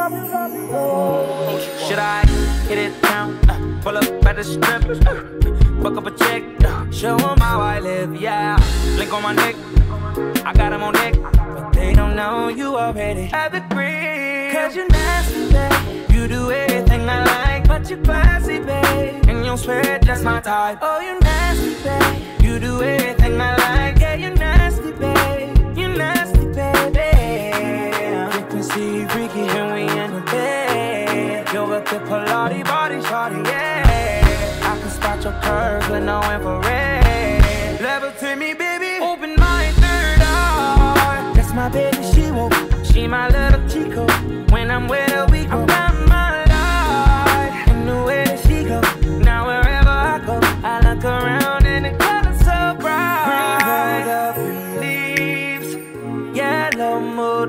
Should I hit it now? Pull up at the strip, fuck up a check, show 'em how I live, yeah. Blink on my neck, I got 'em on deck, but they don't know you already have the green. Cause you nasty, babe. You do everything I like, but you classy, babe. And you swear that's my type. Oh, you nasty, babe. You do everything I like, yeah, you nasty, babe. You nasty, baby. Frequency freaky and we in the bed. You're with the Pilates body shorty, yeah. I can spot your curves with no infrared. Levitate me, baby. Open my third eye. That's my baby, she woke. She my little Chico. When I'm with her, we go. I'm my life. And the way that she go. Now wherever I go, I look around and the color's so bright. Green up leaves, yellow mood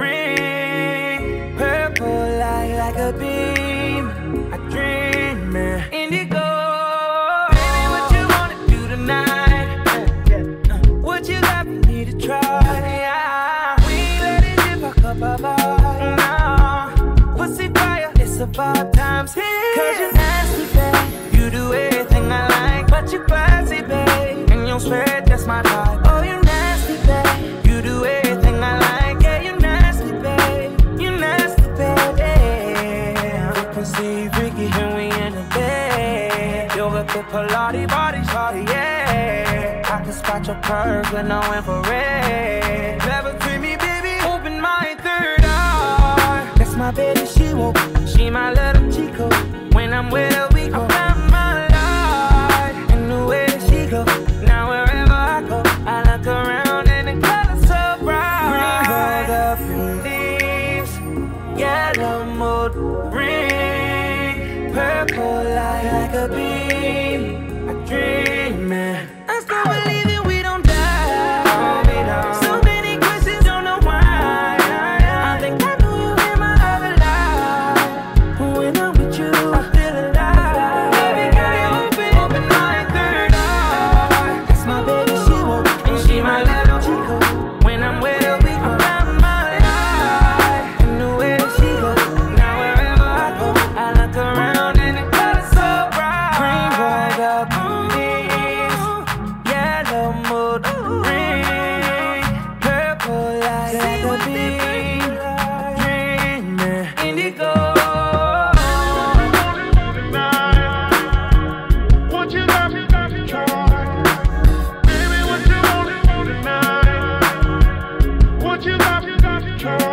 ring, purple light like a beam. I dream, man. Indigo. Baby, what you wanna do tonight? What you got for me to try? Yeah. We let it dip a cup of vibe. No, pussy fire, it's a 5 times hit. Cause you nasty, babe. You do everything I like, but you classy, babe. And you swear that's my type. Oh, you nasty, babe. You do everything I like, yeah, you nasty, babe. You nasty, baby. Frequency freaky and we in the bed. You're with the Pilates body shorty, yeah. I can spot your curves with no infrared. Levitate me, baby. Open my third eye. That's my baby, she woke. She my little Chico. When I'm with her, we go. I'm my life. And the way that she go. Now wherever I go, I look around and the color's so bright. Green rolled up leaves, yellow mood ring, purple light like a beam. I dream, man. I still believe that we don't die. So many questions, don't know why. I think I knew you in my other life. When I'm with you, I feel alive. Baby girl, open my third eye. That's my baby, she woke. And she my little Chico. When I'm with her, we go. I'm my life. And the way that she go. Now wherever I go, I look around and the color's so bright. Green rolled up leaves, yellow mood ring, purple light like a beam. Dreaming indigo. What you got me to try? Baby, what you want tonight? What you got me to try?